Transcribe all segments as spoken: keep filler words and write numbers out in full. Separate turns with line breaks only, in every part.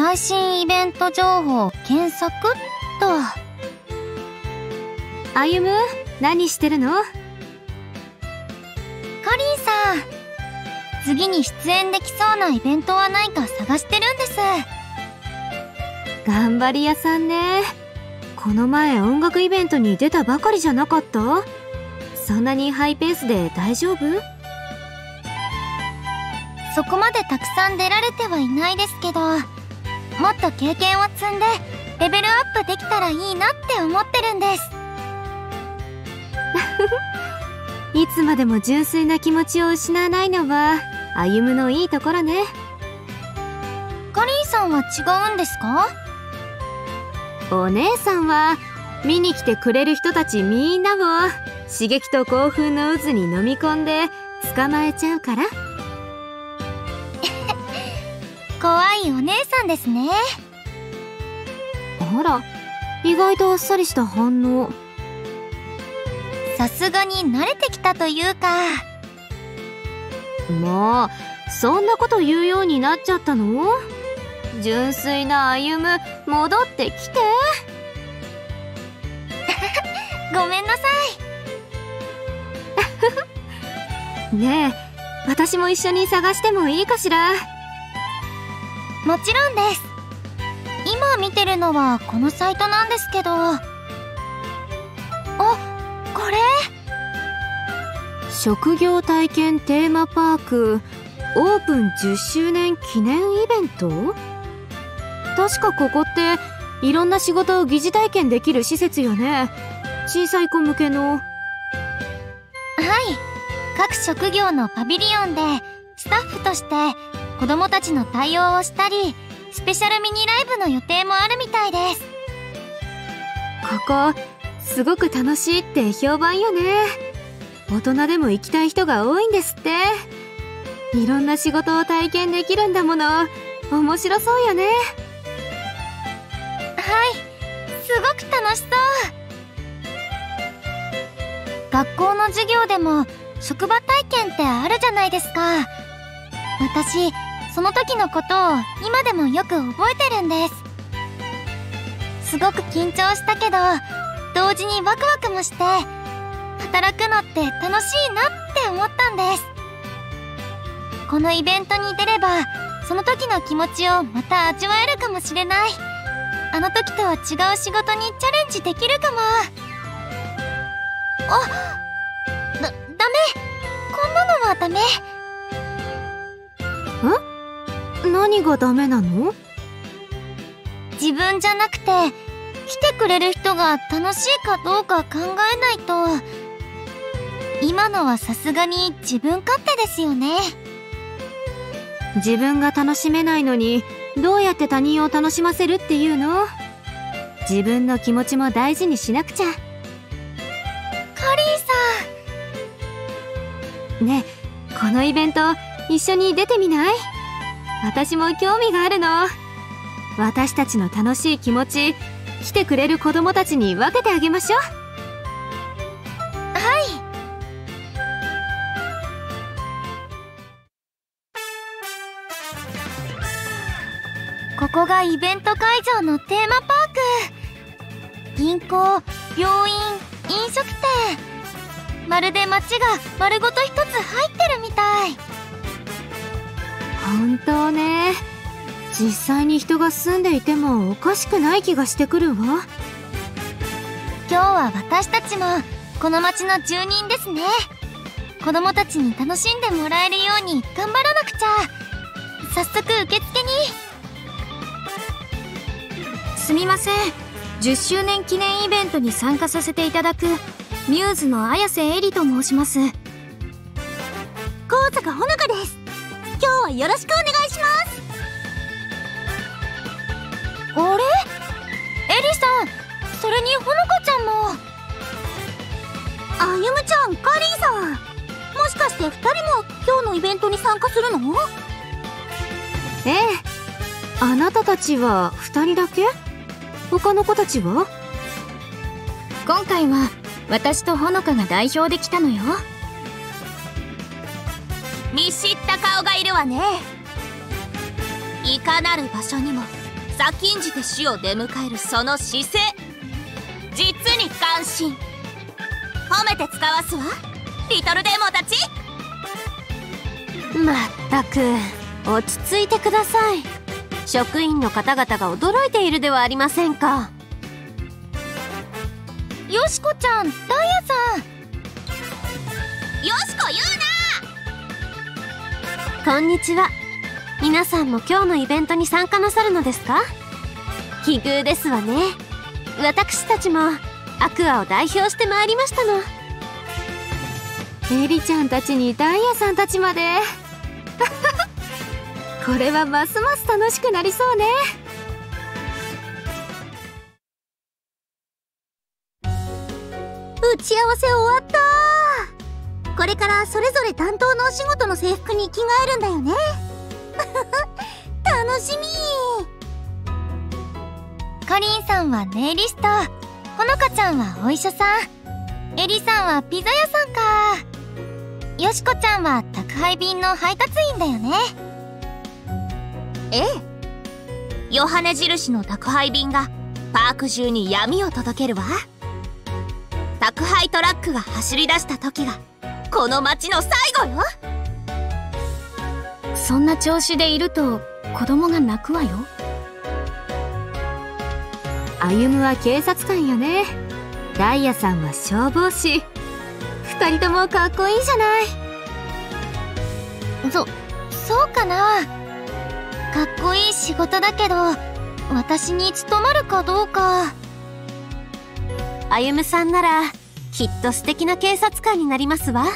配信イベント情報検索っと。
歩夢、何してるの？
カリーさん、次に出演できそうなイベントはないか探してるんです。
頑張り屋さんね。この前音楽イベントに出たばかりじゃなかった？そんなにハイペースで大丈夫？
そこまでたくさん出られてはいないですけど、もっと経験を積んでレベルアップできたらいいなって思ってるんです。
いつまでも純粋な気持ちを失わないのは歩夢のいいところね。
カリーさんは違うんですか？
お姉さんは見に来てくれる人たちみんなを刺激と興奮の渦に飲み込んで捕まえちゃうから。
怖いお姉さんですね。
あら、意外とあっさりした反応。
さすがに慣れてきたというか。
もうそんなこと言うようになっちゃったの？純粋な歩夢、戻ってきて。
ごめんなさ
い。ねえ、私も一緒に探してもいいかしら？
もちろんです。今見てるのはこのサイトなんですけど。あ、これ？
職業体験テーマパークオープンじゅっしゅうねん記念イベント？確かここっていろんな仕事を疑似体験できる施設よね。小さい子向けの。
はい、各職業のパビリオンでスタッフとして子供たちの対応をしたり、スペシャルミニライブの予定もあるみたいです。
ここすごく楽しいって評判よね。大人でも行きたい人が多いんですって。いろんな仕事を体験できるんだもの。面白そうよね。
はい、すごく楽しそう。学校の授業でも職場体験ってあるじゃないですか。私その時のことを今でもよく覚えてるんです。すごく緊張したけど同時にワクワクもして、働くのって楽しいなって思ったんです。このイベントに出ればその時の気持ちをまた味わえるかもしれない。あの時とは違う仕事にチャレンジできるかも。あ、だ、ダメ。こんなのはダメ。
ん？何がダメなの？
自分じゃなくて来てくれる人が楽しいかどうか考えないと。今のはさすがに自分勝手ですよね。
自分が楽しめないのにどうやって他人を楽しませるっていうの？自分の気持ちも大事にしなくちゃ。
カリーさん。
ねえ、このイベント一緒に出てみない？私も興味があるの。私たちの楽しい気持ち、来てくれる子供たちに分けてあげましょう。
はい。ここがイベント会場のテーマパーク。銀行、病院、飲食店、まるで街が丸ごと一つ入ってるみたい。
本当ね。実際に人が住んでいてもおかしくない気がしてくるわ。
今日は私たちもこの街の住人ですね。子供たちに楽しんでもらえるように頑張らなくちゃ。早速受付に。
すみません、じゅっしゅうねん記念イベントに参加させていただくミューズの綾瀬絵里と申します。
高坂ほのかです。今日はよろしくお願いします。
あれ？エリさん、それにほのかちゃんも。
あゆむちゃん、カリーさん、もしかしてふたりも今日のイベントに参加するの？
ええ。あなたたちはふたりだけ？他の子たちは？
今回は私とほのかが代表で来たのよ。
見知った顔がいるわね。いかなる場所にもざ禁じて死を出迎えるその姿勢、実に感心。褒めて使わすわ、リトルデーモンたち。
まったく落ち着いてください。職員の方々が驚いているではありませんか。
よしこちゃん、ダイヤさん。
よしこ言うな。
こんにちは。皆さんも今日のイベントに参加なさるのですか。奇遇ですわね。私たちもアクアを代表してまいりましたの。エリちゃんたちにダイヤさんたちまでこれはますます楽しくなりそうね。
打ち合わせ終わった。これからそれぞれ担当のお仕事の制服に着替えるんだよね。楽しみ。
かりんさんはネイリスト、ほのかちゃんはお医者さん、エリさんはピザ屋さんか、よしこちゃんは宅配便の配達員だよね。
ええ、ヨハネ印の宅配便がパーク中に闇を届けるわ。宅配トラックが走り出した時がこの街の最後よ。
そんな調子でいると子供が泣くわよ。
歩夢は警察官よね。ダイヤさんは消防士。二人ともかっこいいじゃない。
そ、そうかな。かっこいい仕事だけど、私に務まるかどうか。
歩夢さんならきっと素敵な警察官になりますわ。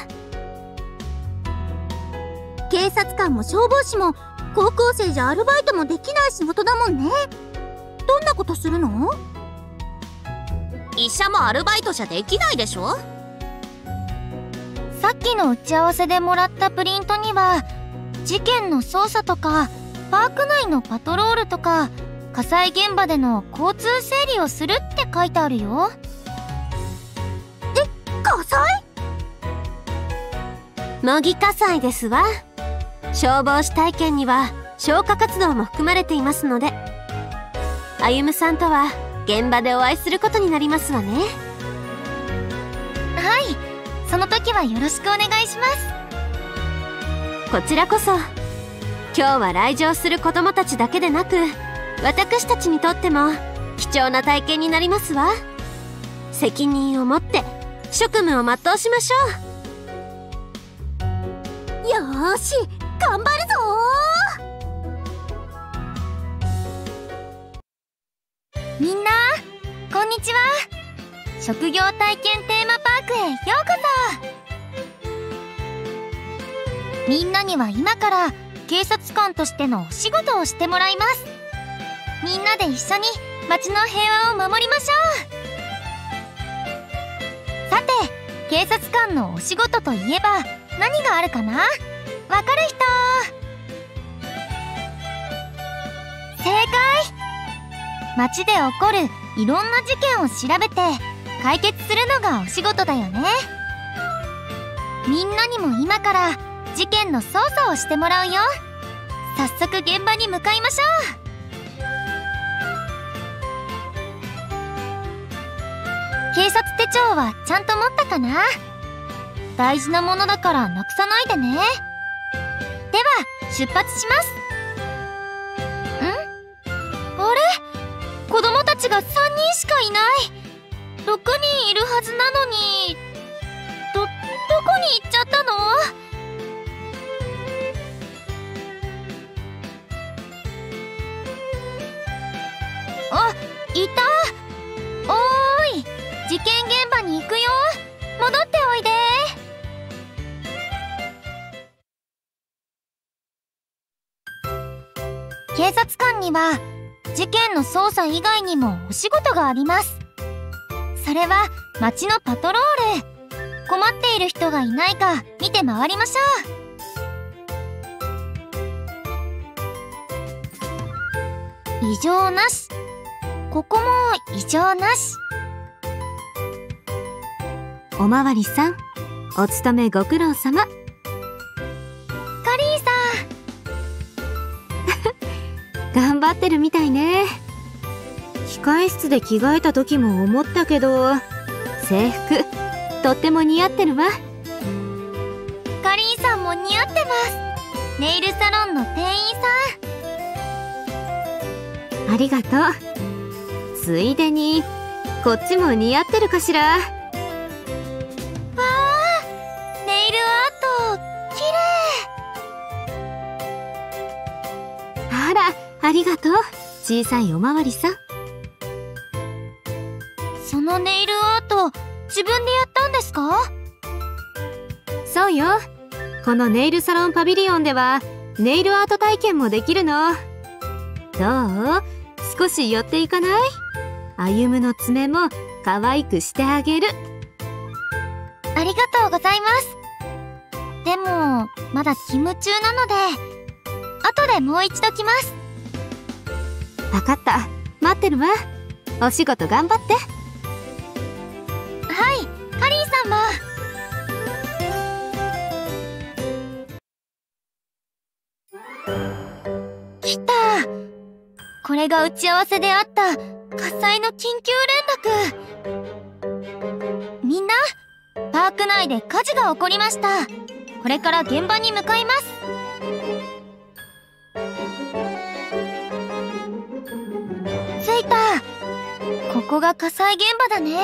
警察官も消防士も高校生じゃアルバイトもできない仕事だもんね。どんなことするの？医者もアルバイトじゃできないでしょ。
さっきの打ち合わせでもらったプリントには、事件の捜査とかパーク内のパトロールとか火災現場での交通整理をするって書いてあるよ。
え、火災？
模擬火災ですわ。消防士体験には消火活動も含まれていますので、歩夢さんとは現場でお会いすることになりますわね。
はい、その時はよろしくお願いします。
こちらこそ。今日は来場する子供たちだけでなく、私たちにとっても貴重な体験になりますわ。責任を持って職務を全うしましょ
う。よーし、頑張るぞ
ー。みんなこんにちは。職業体験テーマパークへようこそ。みんなには今から警察官としてのお仕事をしてもらいます。みんなで一緒に街の平和を守りましょう。さて、警察官のお仕事といえば何があるかな？わかる人？正解！街で起こるいろんな事件を調べて解決するのがお仕事だよね。みんなにも今から事件の捜査をしてもらうよ。早速現場に向かいましょう。警察手帳はちゃんと持ったかな？大事なものだからなくさないでね。では出発します。ん？あれ？子供たちがさんにんしかいない。ろくにんいるはずなのに、ど、どこに行っちゃったの？あ、いた！おーい！事件現場に行くよ。戻っておいで。警察官には事件の捜査以外にもお仕事があります。それは街のパトロール。困っている人がいないか見て回りましょう。異常なし。ここも異常なし。
おまわりさん、お勤めご苦労様。
カリーさん
頑張ってるみたいね。控え室で着替えた時も思ったけど、制服とっても似合ってるわ。
かりんさんも似合ってます。ネイルサロンの店員さん。
ありがとう。ついでにこっちも似合ってるかしら。わ
あ、ネイルアート綺麗。
あら、ありがとう。小さいおまわりさん。
そのネイルアート自分でやったんですか？
そうよ。このネイルサロンパビリオンではネイルアート体験もできるの。どう？少し寄っていかない？歩夢の爪も可愛くしてあげる。
ありがとうございます。でもまだ勤務中なので後でもう一度来ます。
わかった。待ってるわ。お仕事頑張って。
はい、かりんさんも。来た。これが打ち合わせであった火災の緊急連絡。みんな、パーク内で火事が起こりました。これから現場に向かいます。着いた。ここが火災現場だね。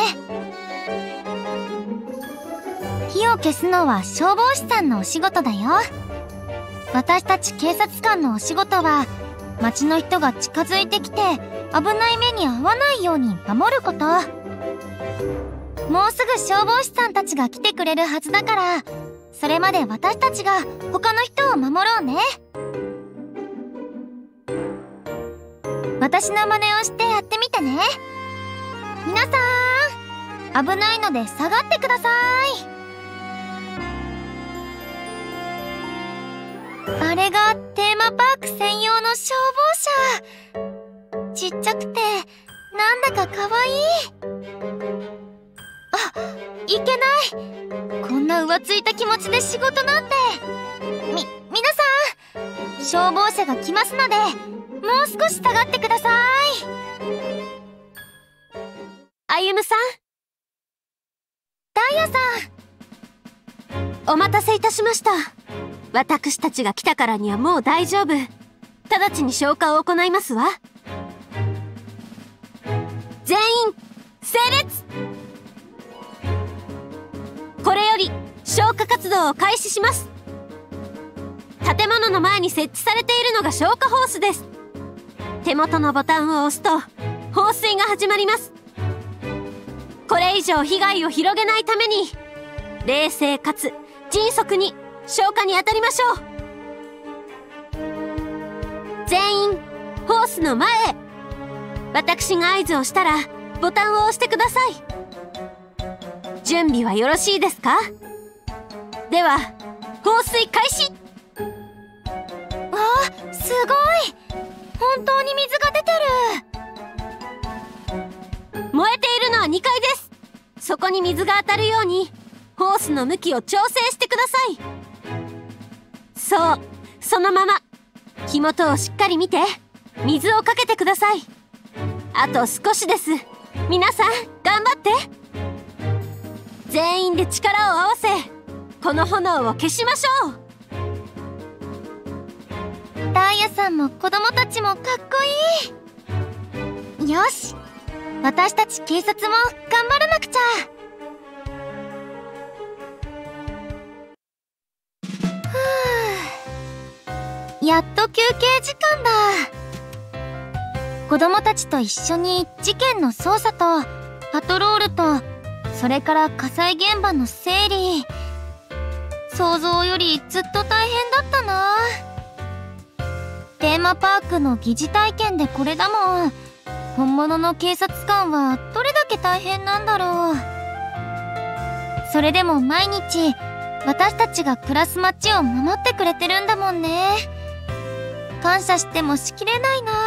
火を消すのは消防士さんのお仕事だよ。私たち警察官のお仕事は町の人が近づいてきて危ない目に遭わないように守ること。もうすぐ消防士さんたちが来てくれるはずだから、それまで私たちが他の人を守ろうね。私の真似をしてやってみてね。皆さん、危ないので下がってください。あれがテーマパーク専用の消防車。ちっちゃくてなんだかかわいい。あ、いけない。こんな浮ついた気持ちで仕事なんて。み、皆さん、消防車が来ますのでもう少し下がってください。
歩夢さん、
ダイヤさ
ん、お待たせいたしました。私たちが来たからにはもう大丈夫。直ちに消火を行いますわ。全員整列。これより消火活動を開始します。建物の前に設置されているのが消火ホースです。手元のボタンを押すと放水が始まります。これ以上被害を広げないために冷静かつ迅速に消火に当たりましょう。全員ホースの前へ。私が合図をしたらボタンを押してください。準備はよろしいですか？では放水開始。
あ、すごい。本当に水が出て
る。燃えているのはにかいです。そこに水が当たるようにホースの向きを調整してください。そう、そのまま。火元をしっかり見て水をかけてください。あと少しです。皆さん頑張って。全員で力を合わせこの炎を消しましょう。
ダイヤさんも子供たちもかっこいい。よし、私たち警察も頑張らなくちゃ。ふう、やっと休憩時間だ。子供たちと一緒に事件の捜査とパトロールと、それから火災現場の整理。想像よりずっと大変だったな。テーマパークの疑似体験でこれだもん。本物の警察官はどれだけ大変なんだろう。それでも毎日私たちが暮らす街を守ってくれてるんだもんね。感謝してもしきれないな。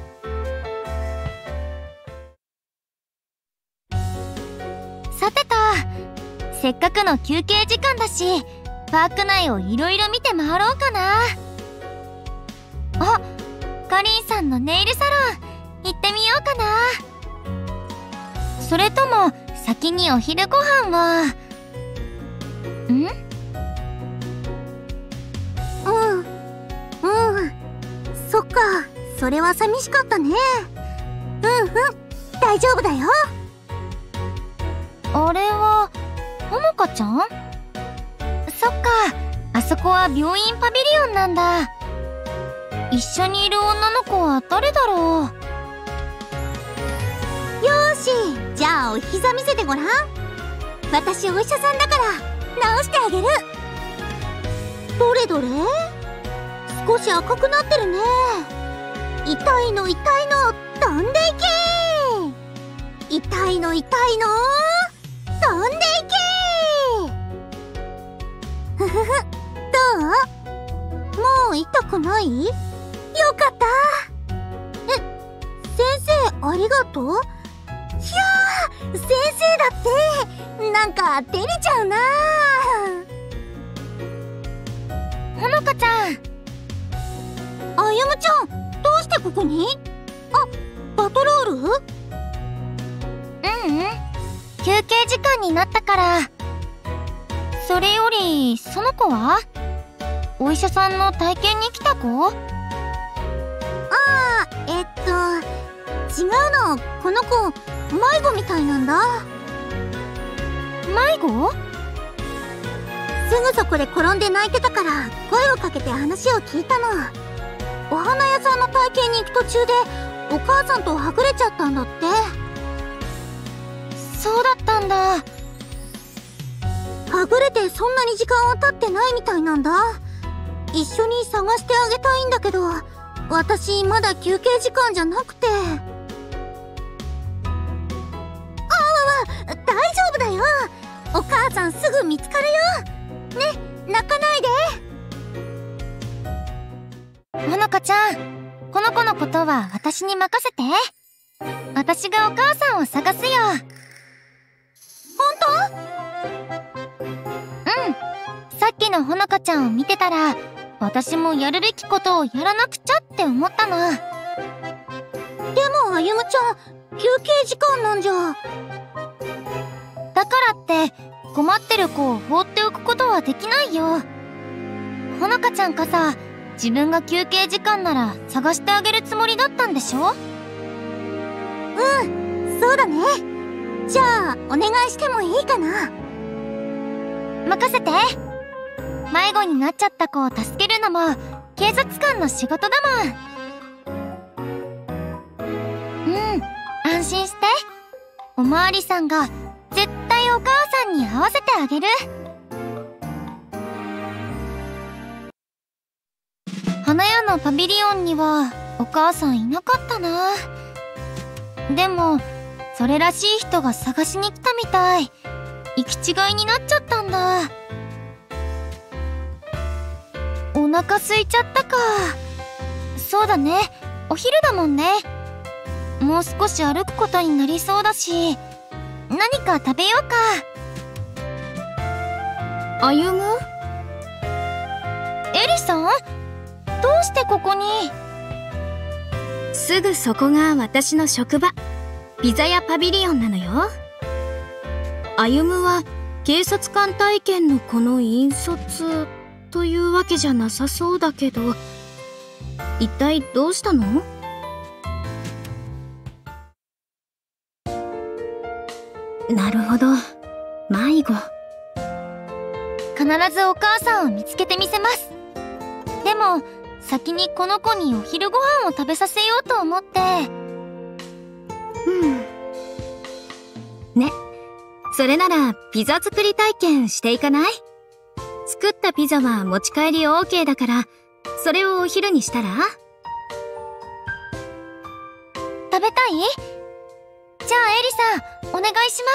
さてと、せっかくの休憩時間だし、パーク内をいろいろ見て回ろうかな。あ、 かりんさんのネイルサロン行ってみようかな。それとも先にお昼ご飯は。ん？
うんうんそっか、それは寂しかったね。うんうん大丈夫だよ。
あれはほのかちゃん？そっか、あそこは病院パビリオンなんだ。一緒にいる女の子は誰だろう。
よーし、じゃあお膝見せてごらん。私お医者さんだから治してあげる。どれどれ、少し赤くなってるね。痛いの痛いの飛んでいけ。痛いの痛いの飛んでいけ。ふふふ、どう？もう痛くない？よかった。え、先生ありがとう。いやー、先生だってなんか照れちゃうな。
ほのかちゃん。
あゆむちゃん、どうしてここに？あ、パトロール？
ううん、休憩時間になったから。それよりその子は？お医者さんの体験に来た子？
ああ、えっと違うの。この子迷子みたいなんだ。
迷子？
すぐそこで転んで泣いてたから声をかけて話を聞いたの。お花屋さんの体験に行く途中でお母さんとはぐれちゃったんだって。
そうだったんだ。
はぐれてそんなに時間は経ってないみたいなんだ。一緒に探してあげたいんだけど、私まだ休憩時間じゃなくて。ああ、大丈夫だよ。お母さんすぐ見つかるよ。ね、泣かないで。
ほのかちゃん、この子のことは私に任せて。私がお母さんを探すよ。
本
当？うん。さっきのほのかちゃんを見てたら、私もやるべきことをやらなくちゃって思ったの。
でもあゆむちゃん、休憩時間なんじゃ。
だからって困ってる子を放っておくことはできないよ。ほのかちゃんかさ、自分が休憩時間なら探してあげるつもりだったんでしょ？
うん、そうだね。じゃあお願いしてもいいかな。
任せて。迷子になっちゃった子を助けるのも警察官の仕事だもん。うん、安心して。おまわりさんが絶対お母さんに会わせてあげる。花屋のパビリオンにはお母さんいなかったな。でもそれらしい人が探しに来たみたい。行き違いになっちゃったんだ。お腹空いちゃったか。そうだね、お昼だもんね。もう少し歩くことになりそうだし、何か食べようか。
歩む？
エリさん？どうしてここに？
すぐそこが私の職場、ピザ屋パビリオンなのよ。歩むは警察官体験のこの引率というわけじゃなさそうだけど、一体どうしたの？なるほど、迷子。
必ずお母さんを見つけてみせます。でも先にこの子にお昼ご飯を食べさせようと思って。
うんね、それならピザ作り体験していかない？作ったピザは持ち帰り オーケー だから、それをお昼にしたら？
食べたい？じゃあエリさん、お願いし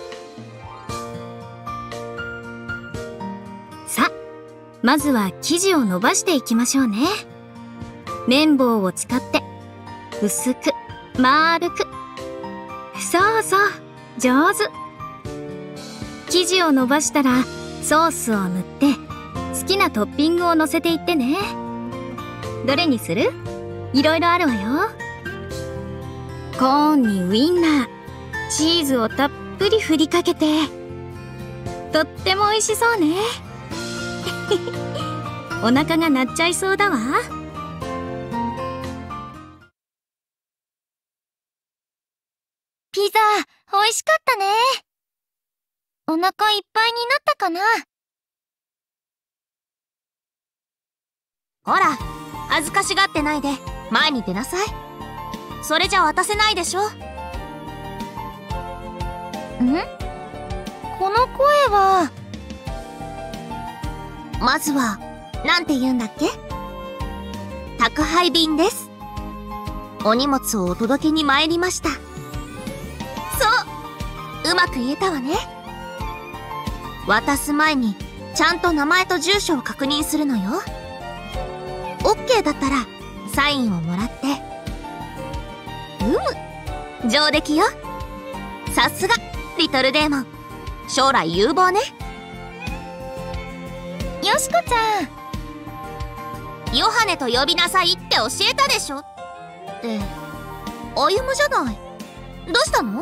ます。
さ、まずは生地を伸ばしていきましょうね。綿棒を使って薄く丸く。そうそう、上手。生地を伸ばしたらソースを塗って好きなトッピングを乗せていってね。どれにする？
いろいろあるわよ。コーンにウインナー、チーズをたっぷり振りかけて、とっても美味しそうね。お腹が鳴っちゃいそうだわ。ピザ、美味しかったね。お腹いっぱいになったかな。
ほら、恥ずかしがってないで前に出なさい。それじゃ渡せないでしょ。ん？
この声は。
まずは、なんて言うんだっけ？宅配便です。お荷物をお届けに参りました。そう、うまく言えたわね。渡す前にちゃんと名前と住所を確認するのよ。オッケーだったらサインをもらって。うむ、上出来よ。さすがリトルデーモン、将来有望ね。
よしこちゃ
ん、ヨハネと呼びなさいって教えたでしょ。って、歩夢じゃない。どうしたの？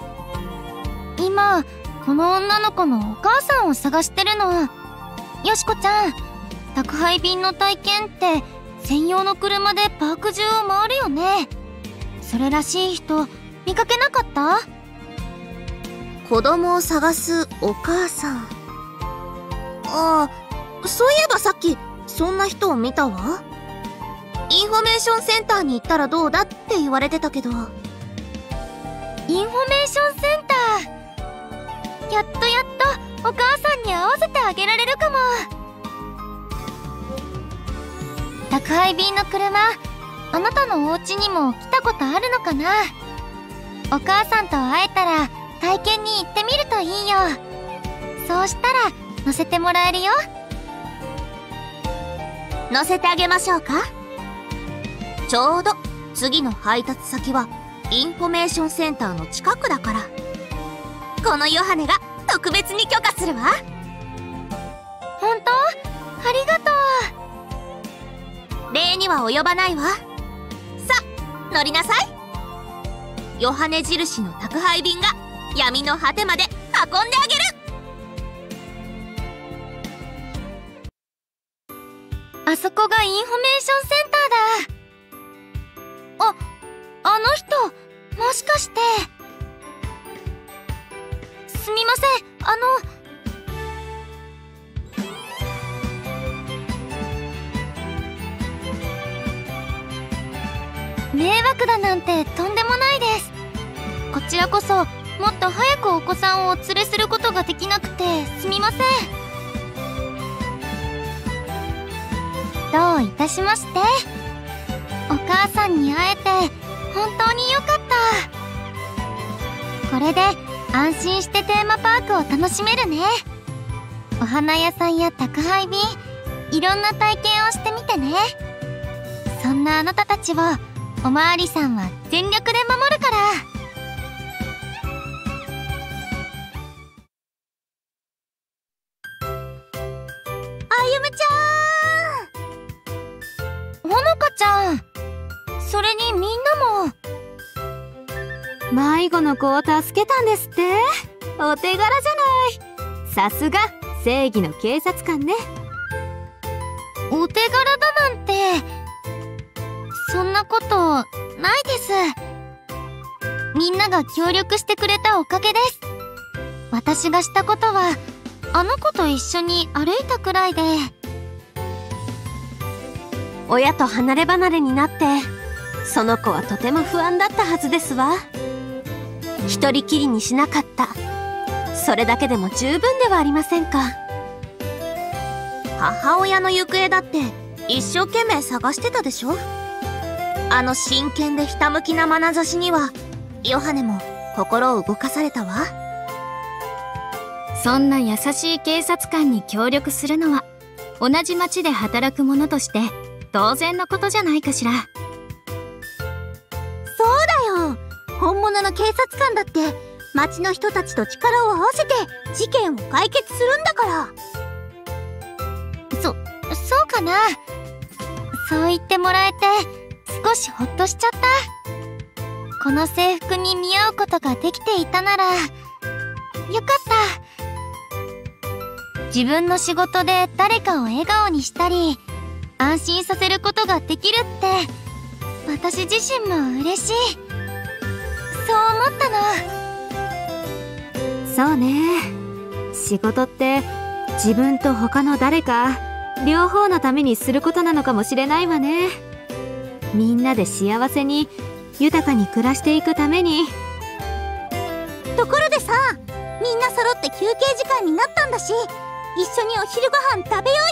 今この女の子のお母さんを探してるの。よしこちゃん、宅配便の体験って専用の車でパーク中を回るよね。それらしい人見かけなかった？
子供を探すお母さん。ああ、そういえばさっきそんな人を見たわ。インフォメーションセンターに行ったらどうだって言われてたけど。インフォメ
ーションセンター、やっとやっとお母さんに会わせてあげられるかも。宅配便の車、あなたのお家にも来たことあるのかな。お母さんと会えたら体験に行ってみるといいよ。そうしたら乗せてもらえるよ。
乗せてあげましょうか。ちょうど次の配達先はインフォメーションセンターの近くだから、このヨハネが特別に許可するわ。
本当？ありがと
う。礼には及ばないわ。さあ、乗りなさい。ヨハネ印の宅配便が闇の果てまで運んであげる。
あそこがインフォメーションセンターだ。あ、あの人、もしかして。すみません、あの。迷惑だなんてとんでもないです。こちらこそもっと早くお子さんをお連れすることができなくてすみません。どういたしまして。お母さんに会えて本当によかった。これで安心してテーマパークを楽しめるね。お花屋さんや宅配便、いろんな体験をしてみてね。そんなあなたたちをおまわりさんは全力で守るから。
あゆむち
ゃん、ほのかちゃん、それにみんなも。
迷子の子を助けたんですって。お手柄じゃない。さすが正義の警察官ね。
お手柄だなんて、そんなことないです。みんなが協力してくれたおかげです。私がしたことはあの子と一緒に歩いたくらいで。
親と離れ離れになってその子はとても不安だったはずですわ。一人きりにしなかった。それだけでも十分ではありませんか。
母親の行方だって一生懸命探してたでしょ。あの真剣でひたむきな眼差しにはヨハネも心を動かされたわ。
そんな優しい警察官に協力するのは同じ町で働く者として当然のことじゃないかしら。
そうだよ、本物の警察官だって町の人たちと力を合わせて事件を解決するんだから。
そ、そうかな。そう言ってもらえて少しほっとしちゃった。この制服に見合うことができていたならよかった。自分の仕事で誰かを笑顔にしたり安心させることができるって私自身も嬉しい。そう思ったの。
そうね。仕事って自分と他の誰か両方のためにすることなのかもしれないわね。みんなで幸せに豊かに暮らしていくために。
ところでさ、みんな揃って休憩時間になったんだし、一緒にお昼ご飯食べよ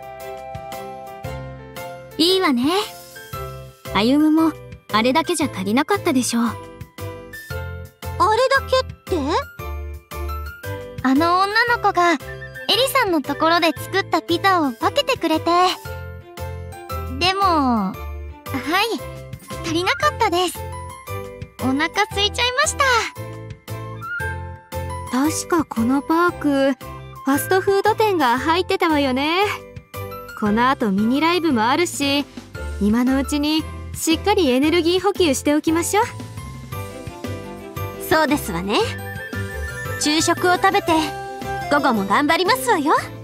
うよ。
いいわね。歩夢もあれだけじゃ足りなかったでしょう。
あれだけって？
あの女の子がエリさんのところで作ったピザを分けてくれて。でも、はい、足りなかったです。お腹空いちゃいました。
確かこのパーク、ファストフード店が入ってたわよね。この後ミニライブもあるし、今のうちにしっかりエネルギー補給しておきましょう。
そうですわね。昼食を食べて午後も頑張りますわよ。